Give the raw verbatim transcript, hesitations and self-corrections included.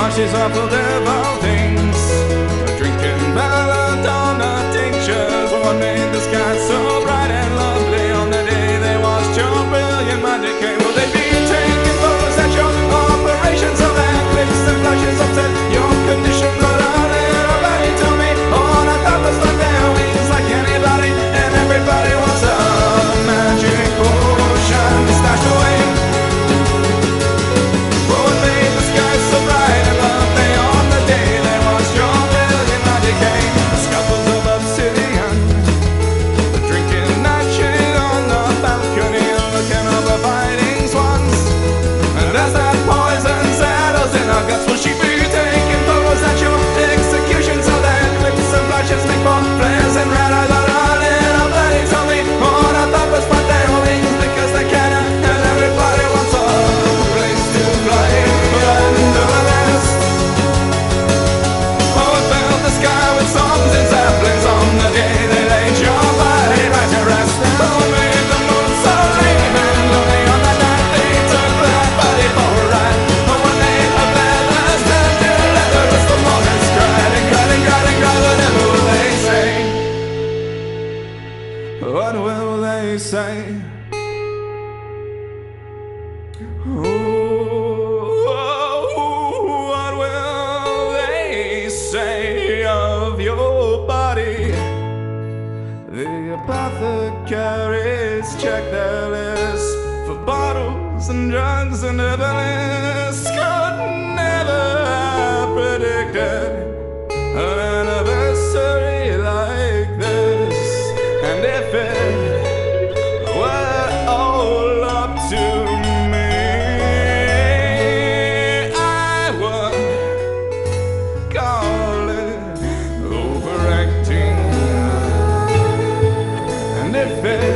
she's awful devil things. Drinking belladonna tinctures. What made the sky so bright and lovely on the day they watched your brilliant magic cable? They'd be taking photos at your operations of that clicks and flashes upset your condition. But a little buddy told me all I thought was like their wings like anybody, and everybody wants a magic potion stashed away. What made the sky so bright and lovely on the day they watched your brilliant magic came? Scuffles of obsidian, drinking nightshade on the balcony, looking over fighting swans. And as that poison settles in our guts, will she be taking photos at your execution so that clips and flashes make more flares and red eyes? But a little buddy told me all I thought was but their wings, because they can, and everybody wants a place to fly under the nest. Oh, it filled the sky with songs and saplings on the day they laid your body right to rest. Oh, it made the moon so lame and lonely on that night they took that body for a ride. Oh, when they have leathers turned to leather as the mornings cried and cried and cried and cried, whatever will they say? What will they say? Oh, what will they say of your body? The apothecaries check their list for bottles and drugs, and the list could never have predicted an anniversary like this. And if it were all up to me, I would call it overacting. And if it